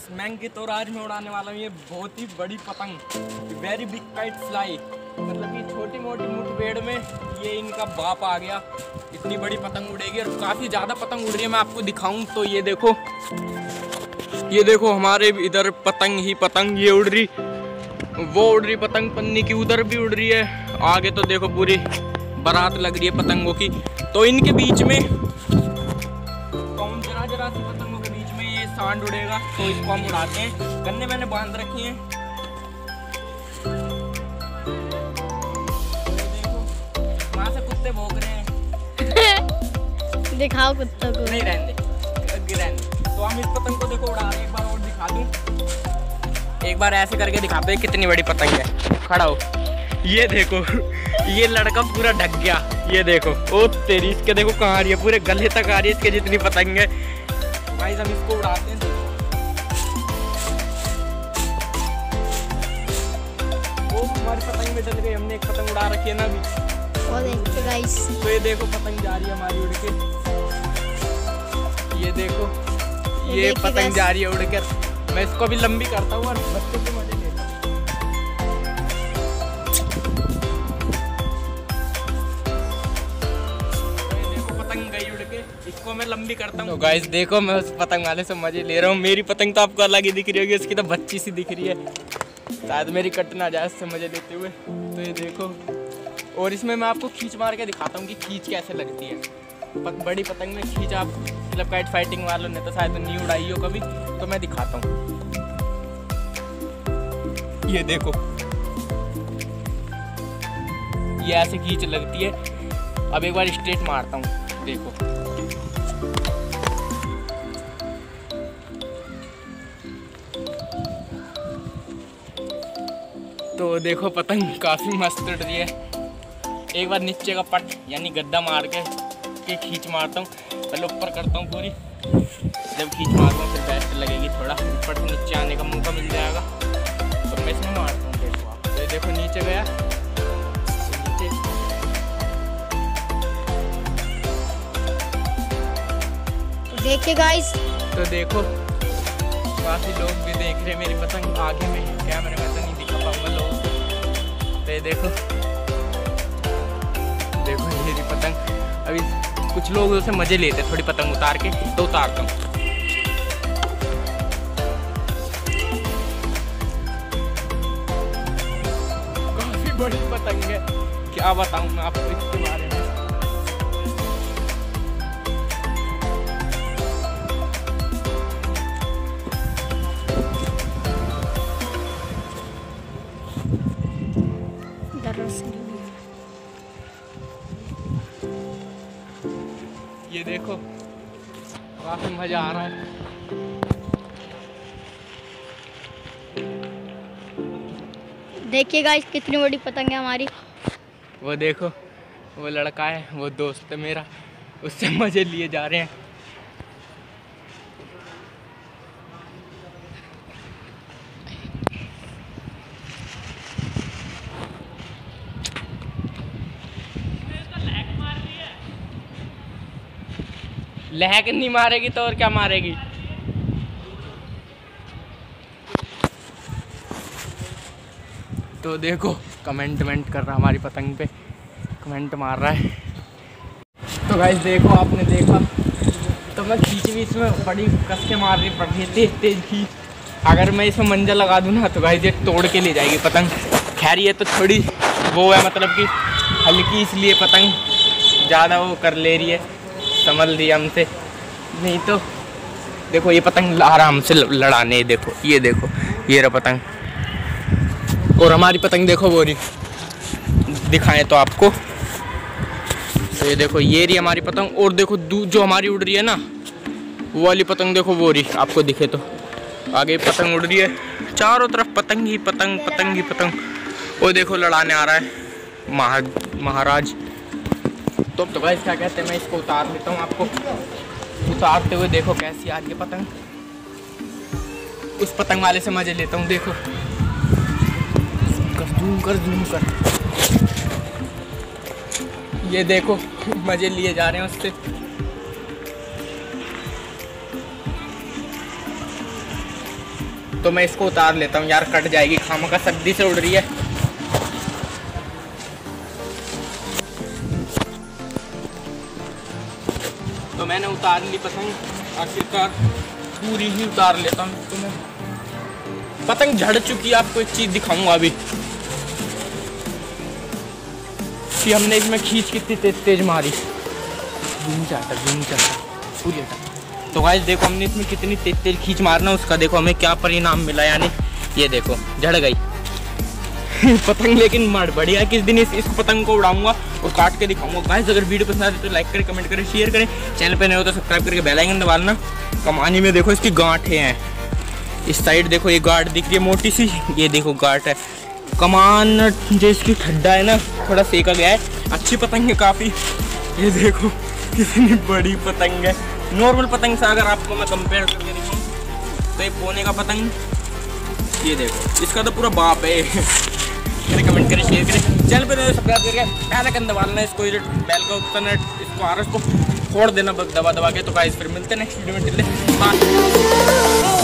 मैं की तो आज मैं उड़ाने वाला हूँ ये बहुत ही बड़ी पतंग, वेरी बिग काइट फ्लाई। मतलब कि छोटी मोटी मुठभेड़ में ये इनका बाप आ गया। इतनी बड़ी पतंग उड़ेगी और काफ़ी ज़्यादा पतंग उड़ रही है। मैं आपको दिखाऊं तो ये देखो हमारे इधर पतंग ही पतंग ये उड़ रही, वो उड़ रही पतंग पन्नी की, उधर भी उड़ रही है। आगे तो देखो पूरी बारात लग रही है पतंगों की। तो इनके बीच में जरा सी पतंगों के बीच में ये सांड उड़ेगा, तो इसको हम उड़ाते हैं। गन्ने मैंने बांध रखी हैं। देखो वहाँ से कुत्ते भौंक रहे हैं। दिखाओ कुत्तों को। नहीं रहने दे। तो हम इस पतंग को देखो उड़ा रहे हैं। एक बार और दिखा दूं, एक बार ऐसे करके दिखाते हैं कितनी बड़ी पतंग है। खड़ा हो, ये देखो ये लड़का पूरा ढक गया। ये देखो ओ तेरी, इसके देखो कहाँ आ रही है, पूरे गले तक आ रही है इसके जितनी पतंग है। गाइस हम इसको उड़ाते हैं। वो हमारी पतंग में डल गई, हमने एक पतंग उड़ा रखी है ना अभी। वो देखो गाइस, तो ये देखो पतंग जा रही है हमारी उड़ के। ये देखो ये पतंग जा रही है उड़कर। मैं इसको भी लंबी करता हूँ और बच्चों के मजे लेता हूँ। देखो पतंग गई उड़ के, इसको मैं लंबी करता हूँ। तो गाइस देखो मैं उस पतंग वाले से मजे ले रहा हूँ। मेरी पतंग तो आपको अलग ही दिख रही होगी, उसकी तो बच्ची सी दिख रही है। शायद मेरी कट ना जाए उससे मजे लेते हुए। तो ये देखो, और इसमें मैं आपको खींच मार के दिखाता हूँ कि खींच कैसे लगती है। बड़ी पतंग में खींच आप मतलब काइट फाइटिंग वालों ने तो शायद नहीं उड़ाई हो कभी, तो मैं दिखाता हूँ। ये देखो ये ऐसे खींच लगती है। अब एक बार स्ट्रेट मारता हूँ, देखो तो देखो पतंग काफ़ी मस्त उड़ रही है। एक बार नीचे का पट यानी गद्दा मार के खींच मारता हूँ। पहले ऊपर करता हूँ पूरी, जब खींच मारता हूँ फिर बेस्ट लगेगी। थोड़ा ऊपर से नीचे आने का मौका मिल जाएगा, तो मैं इसमें मारता हूँ। देखो आप, तो देखो नीचे गया, नीचे देखिए गाइस। तो देखो काफ़ी लोग भी देख रहे हैं मेरी पतंग। आगे में कैमरे में तो नहीं दिखा पाऊंगा लोगों को। तो ये देखो मेरी पतंग। अभी कुछ लोग उसे मजे लेते हैं, थोड़ी पतंग उतार के, तो उतारता हूँ। काफी बड़ी पतंग है, क्या बताऊँ मैं आपको इसके बारे में। ये देखो काफी मजा आ रहा है। देखिए गाइस कितनी बड़ी पतंग है हमारी। वो देखो वो लड़का है, वो दोस्त है मेरा, उससे मजे लिए जा रहे हैं। लहक नहीं मारेगी तो और क्या मारेगी। तो देखो कमेंट कर रहा हमारी पतंग पे, कमेंट मार रहा है। तो गाइस देखो आपने देखा, तो मैं खींच भी इसमें बड़ी कस के मार रही पड़ रही है, तेज खींच। अगर मैं इसमें मंजा लगा दूँ ना तो गाइस ये तोड़ के ले जाएगी पतंग। खैर ये तो थोड़ी वो है, मतलब कि हल्की, इसलिए पतंग ज़्यादा वो कर ले रही है, संभल रही है हमसे। नहीं तो देखो ये पतंग आराम से लड़ाने। देखो ये देखो ये रहा पतंग, और हमारी पतंग देखो वो रही, दिखाएं तो आपको। तो ये देखो ये रही हमारी पतंग, और देखो जो हमारी उड़ रही है ना वो वाली पतंग, देखो वो रही, आपको दिखे तो आगे पतंग उड़ रही है। चारों तरफ पतंग ही पतंग, पतंग ही पतंग। वो देखो लड़ाने आ रहा है महाराज। तो गाइस क्या कहते हैं, मैं इसको उतार लेता हूँ। आपको उतारते हुए देखो कैसी आ रही है पतंग। उस पतंग वाले से मजे लेता हूँ। देखो जूम कर ये देखो मजे लिए जा रहे हैं उससे। तो मैं इसको उतार लेता हूँ यार, कट जाएगी, खामखा सर्दी से उड़ रही है। तो मैंने उतार ली पतंग आखिरकार, पूरी ही उतार लेता हूँ। तो मैं पतंग झड़ चुकी है, आपको एक चीज़ दिखाऊंगा अभी कि हमने इसमें खींच कितनी तेज मारी। घूम जाता पूरी हटा। तो गाइस देखो हमने इसमें कितनी तेज खींच मारना, उसका देखो हमें क्या परिणाम मिला। यानी ये देखो झड़ गई पतंग, लेकिन मर बढ़िया। किस दिन इस पतंग को उड़ाऊंगा और काट के दिखाऊंगा। गाइस अगर वीडियो पसंद आती है तो लाइक करें, कमेंट करें, शेयर करें। चैनल पे नए हो तो सब्सक्राइब करके बेल आइकन दबाना। कमानी में देखो इसकी गांठें हैं, इस साइड देखो ये गांठ दिख रही है मोटी सी, ये देखो गांठ है। कमान जो इसकी ठड्डा है ना, थोड़ा सेका गया है। अच्छी पतंग है काफ़ी। ये देखो कितनी बड़ी पतंग है। नॉर्मल पतंग से अगर आपको मैं कंपेयर करके दिखाऊँ तो ये पोने का पतंग, ये देखो इसका तो पूरा बाप है। कमेंट करें, शेयर करें, चैनल पे सब्सक्राइब करके पहले कन दबा लेना इसको, ये बेल का ऑप्शन है इसको आर को फोड़ देना दबा दबा के। तो गाइस फिर मिलते हैं नेक्स्ट वीडियो में, बाय।